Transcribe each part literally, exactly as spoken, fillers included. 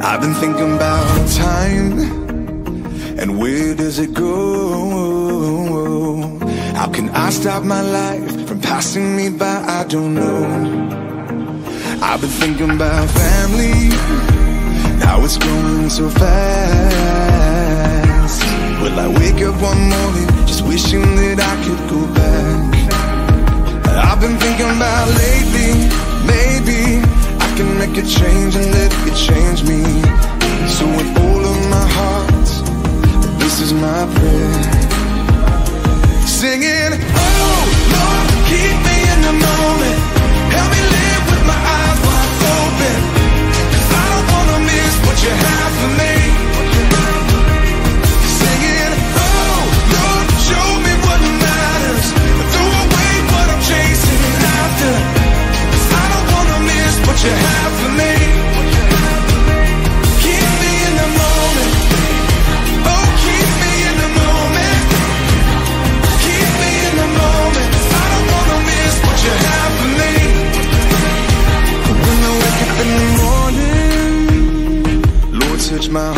I've been thinking about time, and where does it go? How can I stop my life from passing me by? I don't know. I've been thinking about family, how it's going so fast. Will I wake up one morning just wishing that I could go back? I've been thinking about lately, maybe I can make a change and let it change me. So with all of my heart, this is my prayer, singing, oh Lord, keep me in the moment. Help me live with my eyes wide open, 'cause I don't wanna miss what you have for me. Singing, oh Lord, show me what matters, throw away what I'm chasing after, 'cause I don't wanna miss what you have for me. Keep me in the moment. Oh, keep me in the moment. Keep me in the moment. I don't wanna miss what you have for me. When I wake up in the morning, Lord, touch my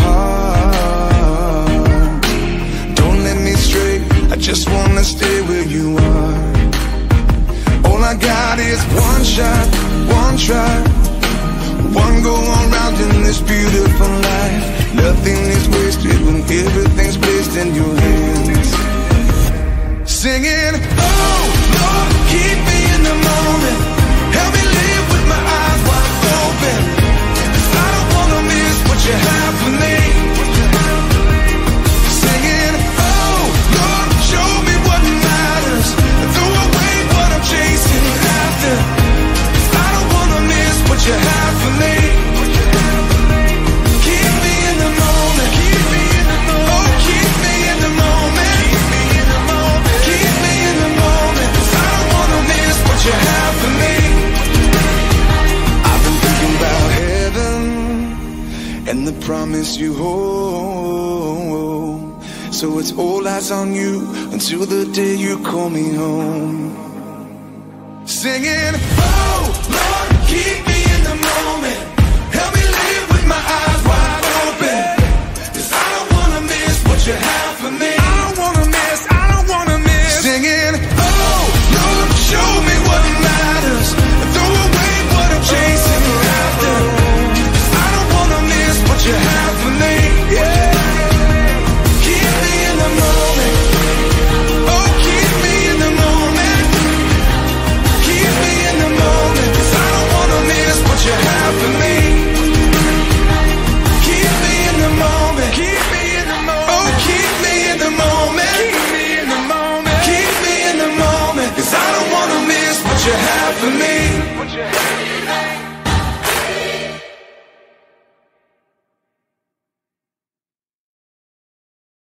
heart. Don't let me stray, I just wanna stay where you are. All I got is one shot, one try, one go on round in this beautiful life. Nothing is wasted when everything's placed in your hands. Singing, oh Lord, keep me in the moment. Help me live with my eyes wide open, 'cause I don't wanna miss what you have for me. Singing, oh Lord, show me what matters, throw away what I'm chasing after, 'cause I don't wanna miss what you have for me. Keep me in the moment. Keep me in the moment. Oh, keep me in the moment. Keep me in the moment. Keep me in the moment, 'cause I don't wanna miss what you have for me. I've been thinking about heaven and the promise you hold. So it's all eyes on you until the day you call me home. Singing, oh Lord, keep me in the moment. Help me live with my eyes wide open, 'cause I don't wanna miss what you have.